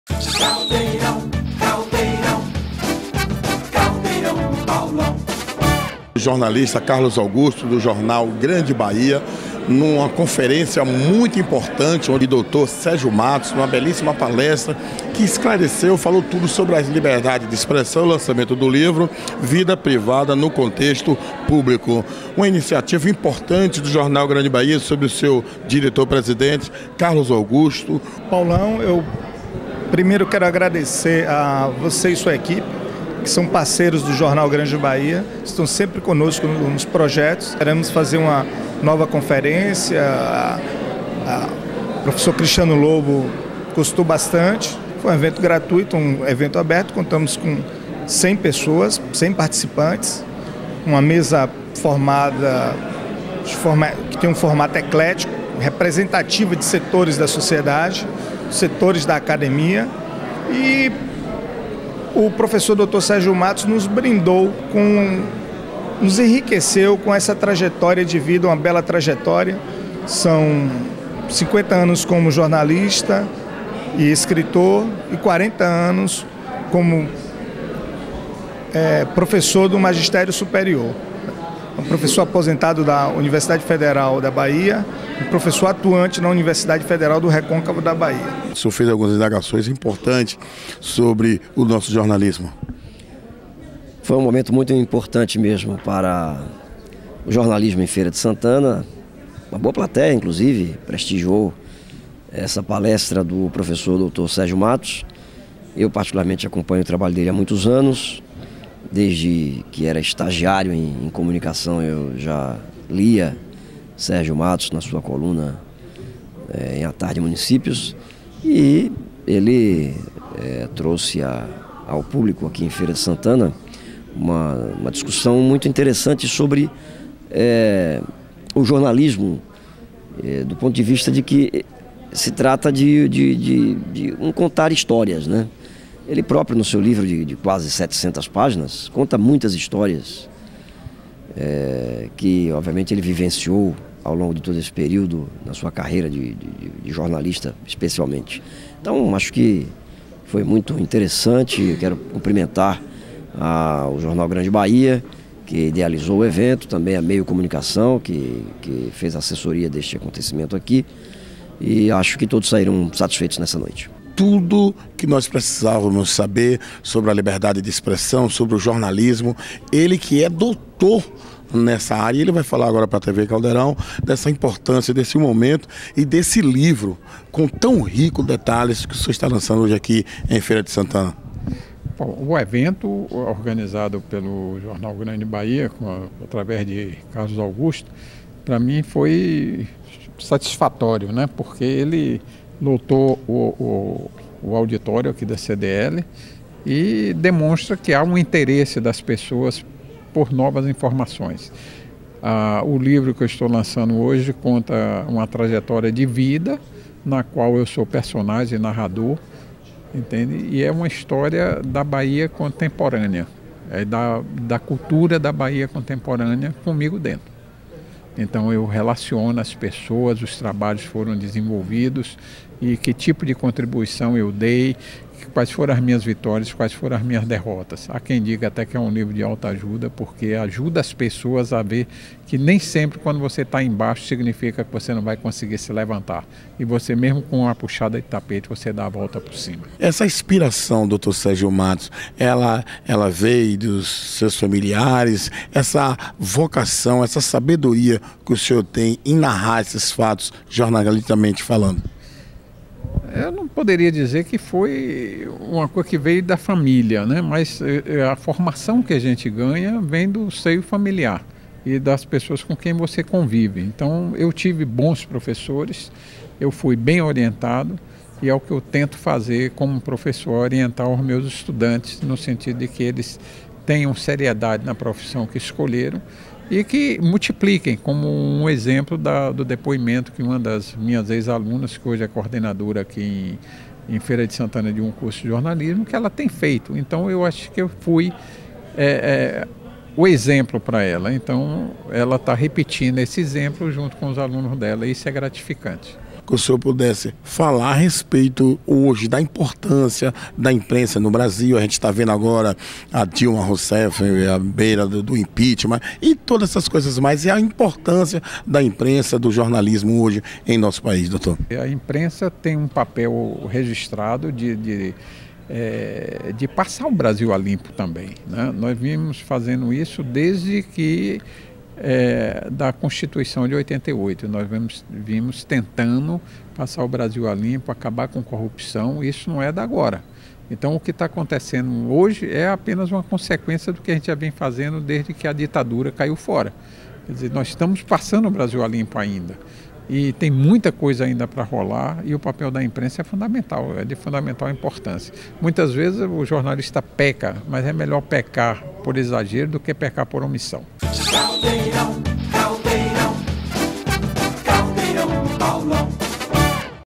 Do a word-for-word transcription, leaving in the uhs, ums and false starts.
Caldeirão, caldeirão, caldeirão do Paulão. O jornalista Carlos Augusto, do jornal Grande Bahia, numa conferência muito importante, onde o doutor Sérgio Matos, numa belíssima palestra, que esclareceu, falou tudo sobre a liberdade de expressão, o lançamento do livro Vida Privada no Contexto Público. Uma iniciativa importante do jornal Grande Bahia, sobre o seu diretor-presidente, Carlos Augusto. Paulão, eu primeiro quero agradecer a você e sua equipe, que são parceiros do Jornal Grande Bahia, estão sempre conosco nos projetos. Queremos fazer uma nova conferência, o professor Cristiano Lobo gostou bastante, foi um evento gratuito, um evento aberto, contamos com cem pessoas, cem participantes, uma mesa formada, de forma, que tem um formato eclético, representativa de setores da sociedade, setores da academia, e o professor doutor Sérgio Matos nos brindou com, nos enriqueceu com essa trajetória de vida, uma bela trajetória. São cinquenta anos como jornalista e escritor e quarenta anos como é, professor do magistério superior. Um professor aposentado da Universidade Federal da Bahia, um professor atuante na Universidade Federal do Recôncavo da Bahia. O senhor fez algumas indagações importantes sobre o nosso jornalismo. Foi um momento muito importante mesmo para o jornalismo em Feira de Santana. Uma boa plateia, inclusive, prestigiou essa palestra do professor doutor Sérgio Matos. Eu particularmente acompanho o trabalho dele há muitos anos. Desde que era estagiário em, em comunicação, eu já lia Sérgio Matos na sua coluna é, em A Tarde Municípios, e ele é, trouxe a, ao público aqui em Feira de Santana uma, uma discussão muito interessante sobre é, o jornalismo, é, do ponto de vista de que se trata de, de, de, de um contar histórias, né? Ele próprio, no seu livro de, de quase setecentas páginas, conta muitas histórias é, que, obviamente, ele vivenciou ao longo de todo esse período, na sua carreira de, de, de jornalista, especialmente. Então, acho que foi muito interessante. Eu quero cumprimentar a, o Jornal Grande Bahia, que idealizou o evento, também a Meio Comunicação, que, que fez a assessoria deste acontecimento aqui, e acho que todos saíram satisfeitos nessa noite. Tudo que nós precisávamos saber sobre a liberdade de expressão, sobre o jornalismo. Ele que é doutor nessa área, ele vai falar agora para a T V Caldeirão dessa importância, desse momento e desse livro com tão rico detalhes que o senhor está lançando hoje aqui em Feira de Santana. Bom, o evento organizado pelo Jornal Grande Bahia, com a, através de Carlos Augusto, para mim foi satisfatório, né? Porque ele lotou o, o, o auditório aqui da C D L e demonstra que há um interesse das pessoas por novas informações. Ah, o livro que eu estou lançando hoje conta uma trajetória de vida, na qual eu sou personagem e narrador, entende? E é uma história da Bahia contemporânea, é da, da cultura da Bahia contemporânea comigo dentro. Então eu relaciono as pessoas, os trabalhos foram desenvolvidos e que tipo de contribuição eu dei, quais foram as minhas vitórias, quais foram as minhas derrotas. Há quem diga até que é um livro de autoajuda, porque ajuda as pessoas a ver que nem sempre quando você está embaixo significa que você não vai conseguir se levantar. E você mesmo com uma puxada de tapete, você dá a volta por cima. Essa inspiração, doutor Sérgio Matos, ela, ela veio dos seus familiares, essa vocação, essa sabedoria que o senhor tem em narrar esses fatos, jornalisticamente falando? Eu não poderia dizer que foi uma coisa que veio da família, né? Mas a formação que a gente ganha vem do seio familiar e das pessoas com quem você convive. Então eu tive bons professores, eu fui bem orientado e é o que eu tento fazer como professor, orientar os meus estudantes no sentido de que eles tenham seriedade na profissão que escolheram e que multipliquem, como um exemplo da, do depoimento que uma das minhas ex-alunas, que hoje é coordenadora aqui em, em Feira de Santana de um curso de jornalismo, que ela tem feito. Então eu acho que eu fui é, é, o exemplo para ela. Então ela está repetindo esse exemplo junto com os alunos dela e isso é gratificante. que o senhor pudesse falar a respeito hoje da importância da imprensa no Brasil. A gente está vendo agora a Dilma Rousseff à beira do, do impeachment e todas essas coisas mais, e a importância da imprensa, do jornalismo hoje em nosso país, doutor. A imprensa tem um papel registrado de, de, é, de passar o Brasil a limpo também, né? Nós vimos fazendo isso desde que É, da Constituição de oitenta e oito. Nós vimos, vimos tentando passar o Brasil a limpo, acabar com corrupção. Isso não é da agora. Então, o que está acontecendo hoje é apenas uma consequência do que a gente já vem fazendo desde que a ditadura caiu fora. Quer dizer, nós estamos passando o Brasil a limpo ainda. E tem muita coisa ainda para rolar, e o papel da imprensa é fundamental, é de fundamental importância. Muitas vezes o jornalista peca, mas é melhor pecar por exagero do que pecar por omissão.